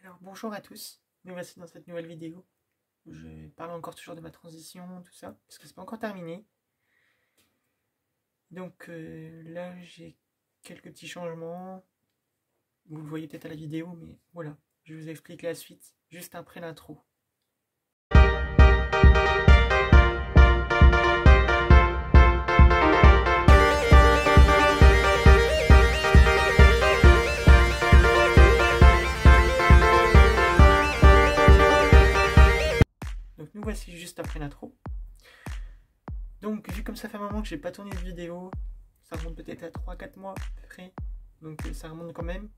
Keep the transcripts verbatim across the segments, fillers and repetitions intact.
Alors bonjour à tous, nous voici dans cette nouvelle vidéo où je parle encore toujours de ma transition, tout ça, parce que c'est pas encore terminé. Donc euh, là j'ai quelques petits changements, vous le voyez peut-être à la vidéo, mais voilà, je vous explique la suite juste après l'intro. Donc nous voici juste après l'intro. Donc vu comme ça fait un moment que j'ai pas tourné de vidéo, ça remonte peut-être à trois quatre mois à peu près, donc ça remonte quand même.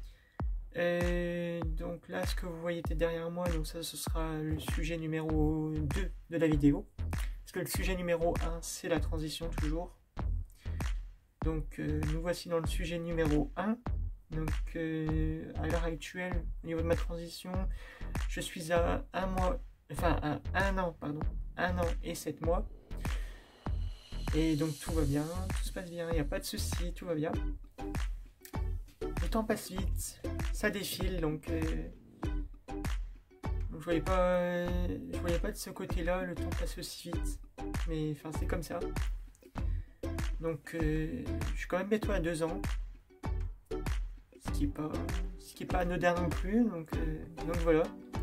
Et donc là ce que vous voyez derrière moi, donc ça ce sera le sujet numéro deux de la vidéo. Parce que le sujet numéro un c'est la transition toujours. Donc euh, nous voici dans le sujet numéro un. Donc euh, à l'heure actuelle, au niveau de ma transition, je suis à un mois, enfin à un an, pardon, un an et sept mois. Et donc tout va bien, tout se passe bien, il n'y a pas de soucis, tout va bien. Le temps passe vite, ça défile, donc, euh, donc je voyais pas, euh, je voyais pas de ce côté-là, le temps passe aussi vite. Mais enfin c'est comme ça. Donc euh, je suis quand même bientôt à deux ans. Ce qui est pas, ce qui est pas anodin non plus, donc, euh, donc voilà.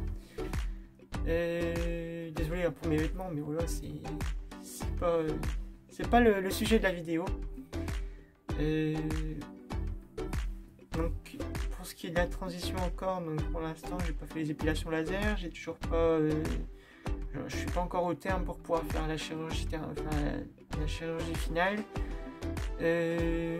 Euh, désolé pour mes vêtements, mais voilà, c'est c'est pas, c'est pas le, le sujet de la vidéo. Euh, donc pour ce qui est de la transition encore, donc pour l'instant j'ai pas fait les épilations laser, j'ai toujours pas, euh, je suis pas encore au terme pour pouvoir faire la chirurgie, enfin, la, la chirurgie finale. Euh,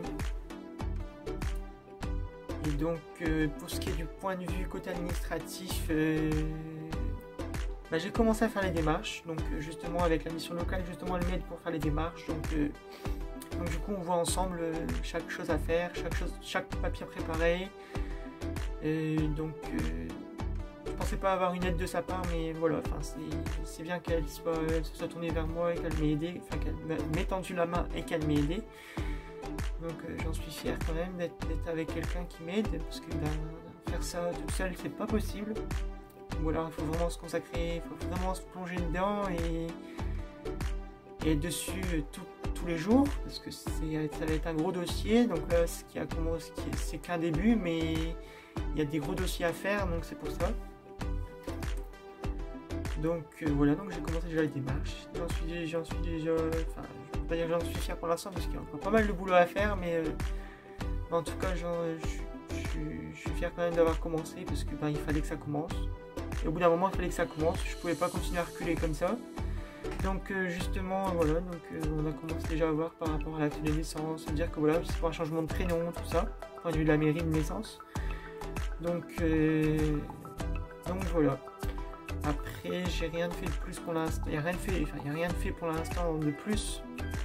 Et donc, euh, pour ce qui est du point de vue côté administratif, euh, bah, j'ai commencé à faire les démarches. Donc, euh, justement, avec la mission locale, justement, elle m'aide pour faire les démarches. Donc, euh, donc du coup, on voit ensemble euh, chaque chose à faire, chaque, chose, chaque papier à préparer. Et donc, euh, je pensais pas avoir une aide de sa part, mais voilà, c'est bien qu'elle soit, se soit tournée vers moi et qu'elle m'ait aidé, enfin, qu'elle m'ait tendu la main et qu'elle m'ait aidé. Donc euh, j'en suis fier quand même d'être avec quelqu'un qui m'aide, parce que ben, faire ça toute seule c'est pas possible. Ou alors il faut vraiment se consacrer, il faut vraiment se plonger dedans et, et être dessus tout, tous les jours, parce que ça va être un gros dossier. Donc là ce qui a commencé, c'est qu'un début, mais il y a des gros dossiers à faire, donc c'est pour ça. Donc euh, voilà, donc j'ai commencé déjà les démarches. J'en suis, j'en suis déjà, enfin, je peux pas dire que j'en suis fier pour l'instant parce qu'il y a encore pas mal de boulot à faire, mais, euh, mais en tout cas, je, je, je suis fier quand même d'avoir commencé parce que ben, il fallait que ça commence. Et au bout d'un moment, il fallait que ça commence. Je pouvais pas continuer à reculer comme ça. Donc euh, justement, voilà, donc euh, on a commencé déjà à voir par rapport à l'acte de naissance, c'est-à-dire que voilà, c'est pour un changement de prénom, tout ça, point de vue de la mairie de naissance. Donc, euh, donc voilà. Après, j'ai rien de fait de plus pour l'instant. Il n'y a rien de fait. Enfin, il y a rien de fait pour l'instant de plus.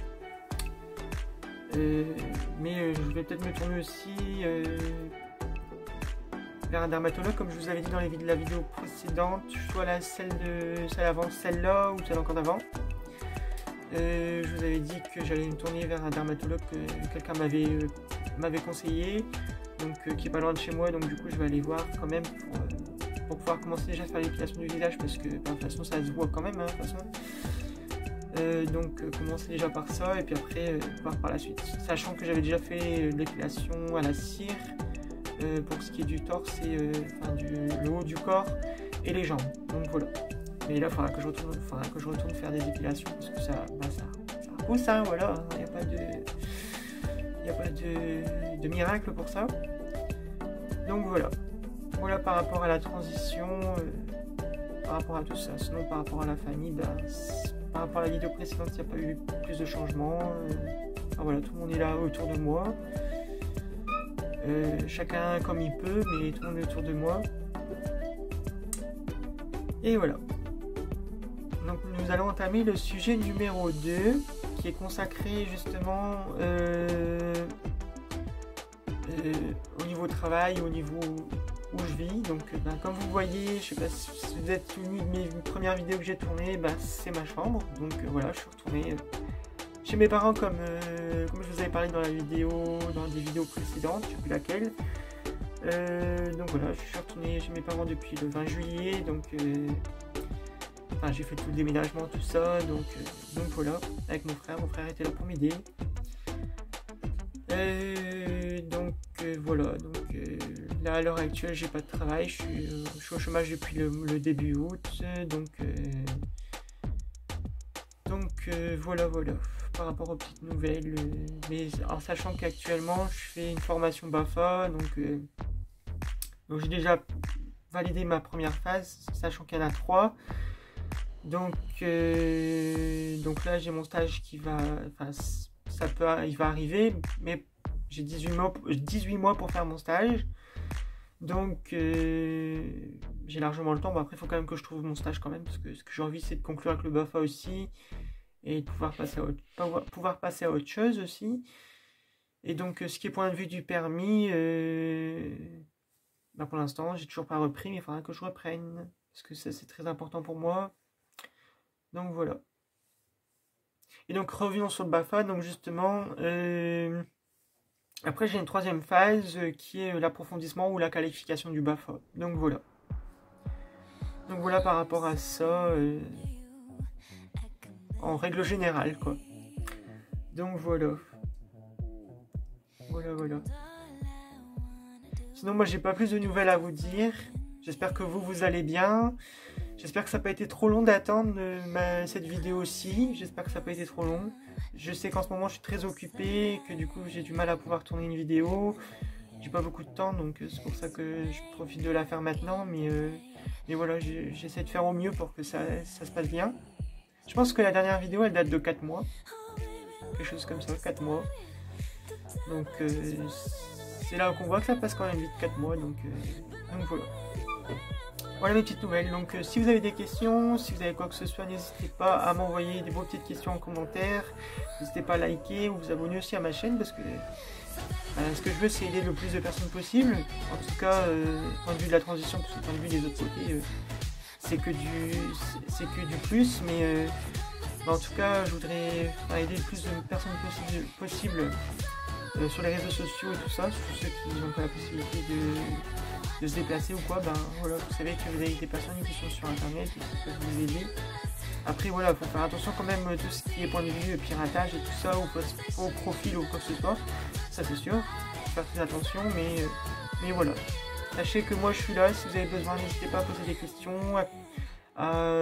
Euh, mais euh, je vais peut-être me tourner aussi euh, vers un dermatologue, comme je vous avais dit dans les vidéos, la vidéo précédente, soit la celle de celle avant, celle-là ou celle encore d'avant. Euh, je vous avais dit que j'allais me tourner vers un dermatologue que quelqu'un m'avait euh, m'avait conseillé, donc euh, qui est pas loin de chez moi. Donc du coup, je vais aller voir quand même pour. Euh, pour pouvoir commencer déjà à faire l'épilation du visage, parce que ben, de toute façon ça se voit quand même, hein, de toute façon. Euh, donc euh, commencer déjà par ça et puis après euh, voir par la suite, sachant que j'avais déjà fait euh, l'épilation à la cire euh, pour ce qui est du torse et euh, enfin, du, le haut du corps et les jambes, donc voilà. Mais là il faudra que je retourne, faudra que je retourne faire des épilations parce que ça, ben, ça, ça repousse, hein, voilà, il n'y a pas de il n'y a pas de, de miracle pour ça, donc voilà. Voilà par rapport à la transition, euh, par rapport à tout ça. Sinon par rapport à la famille, ben, par rapport à la vidéo précédente, il n'y a pas eu plus de changements. Euh, enfin, voilà, tout le monde est là autour de moi. Euh, chacun comme il peut, mais tout le monde est autour de moi. Et voilà. Donc nous allons entamer le sujet numéro deux, qui est consacré justement euh, euh, au niveau travail, au niveau où je vis. Donc ben, comme vous voyez, je sais pas si vous êtes venu de mes premières vidéos que j'ai tournées, ben, c'est ma chambre. Donc euh, voilà, je suis retourné euh, chez mes parents comme, euh, comme je vous avais parlé dans la vidéo, dans des vidéos précédentes, je sais plus laquelle. Euh, donc voilà, je suis retourné chez mes parents depuis le vingt juillet, donc euh, enfin, j'ai fait tout le déménagement, tout ça, donc, euh, donc voilà, avec mon frère, mon frère était là pour m'aider. Euh, donc euh, voilà, donc euh, là à l'heure actuelle j'ai pas de travail, je suis, euh, je suis au chômage depuis le, le début août, donc euh, donc euh, voilà voilà, par rapport aux petites nouvelles, euh, mais en sachant qu'actuellement je fais une formation BAFA, donc, euh, donc j'ai déjà validé ma première phase, sachant qu'il y en a trois, donc, euh, donc là j'ai mon stage qui va, enfin ça peut, il va arriver, mais j'ai dix-huit mois, dix-huit mois pour faire mon stage, donc euh, j'ai largement le temps. Bon, après il faut quand même que je trouve mon stage quand même, parce que ce que j'ai envie c'est de conclure avec le BAFA aussi, et de pouvoir passer à autre, pouvoir passer à autre chose aussi. Et donc ce qui est point de vue du permis, euh, bah pour l'instant j'ai toujours pas repris, mais il faudra que je reprenne, parce que ça c'est très important pour moi. Donc voilà. Et donc revenons sur le BAFA, donc justement, euh, après j'ai une troisième phase euh, qui est l'approfondissement ou la qualification du BAFA. Donc voilà. Donc voilà par rapport à ça, euh, en règle générale quoi. Donc voilà. Voilà voilà. Sinon moi j'ai pas plus de nouvelles à vous dire. J'espère que vous, vous allez bien. J'espère que ça n'a pas été trop long d'attendre euh, cette vidéo aussi. J'espère que ça n'a pas été trop long. Je sais qu'en ce moment je suis très occupé, que du coup j'ai du mal à pouvoir tourner une vidéo. J'ai pas beaucoup de temps, donc euh, c'est pour ça que je profite de la faire maintenant. Mais, euh, mais voilà, j'essaie de faire au mieux pour que ça, ça se passe bien. Je pense que la dernière vidéo elle date de quatre mois. Quelque chose comme ça, quatre mois. Donc euh, c'est là qu'on voit que ça passe quand même vite, quatre mois. Donc, euh, donc voilà. Voilà mes petites nouvelles, donc euh, si vous avez des questions, si vous avez quoi que ce soit, n'hésitez pas à m'envoyer vos petites questions en commentaire, n'hésitez pas à liker ou vous abonner aussi à ma chaîne, parce que euh, ce que je veux c'est aider le plus de personnes possible, en tout cas, euh, point de vue de la transition, parce que point de vue des autres côtés, euh, c'est que du c'est que du plus, mais euh, bah, en tout cas je voudrais enfin, aider le plus de personnes possible, possible euh, sur les réseaux sociaux et tout ça, surtout ceux qui n'ont pas la possibilité de... de se déplacer ou quoi, ben voilà, vous savez que vous avez des personnes qui sont sur internet et qui peuvent vous aider. Après voilà, il faut faire attention quand même à tout ce qui est point de vue piratage et tout ça, ou au profil ou quoi que ce soit, ça c'est sûr, faut faire très attention, mais, mais voilà. Sachez que moi je suis là, si vous avez besoin, n'hésitez pas à poser des questions, à, à,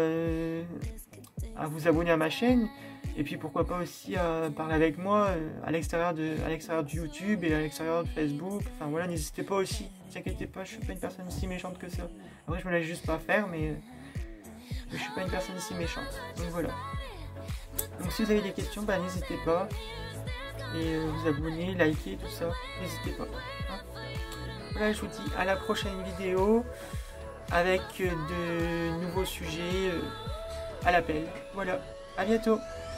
à vous abonner à ma chaîne, et puis pourquoi pas aussi à parler avec moi à l'extérieur de, à l'extérieur de YouTube et à l'extérieur de Facebook, enfin voilà, n'hésitez pas aussi. Ne vous inquiétez pas, je suis pas une personne si méchante que ça. Après, je me laisse juste pas faire, mais, mais je suis pas une personne si méchante. Donc voilà. Donc si vous avez des questions, bah n'hésitez pas. Et euh, vous abonner, liker, tout ça. N'hésitez pas. Hein, voilà, je vous dis à la prochaine vidéo avec de nouveaux sujets euh, à l'appel. Voilà. À bientôt.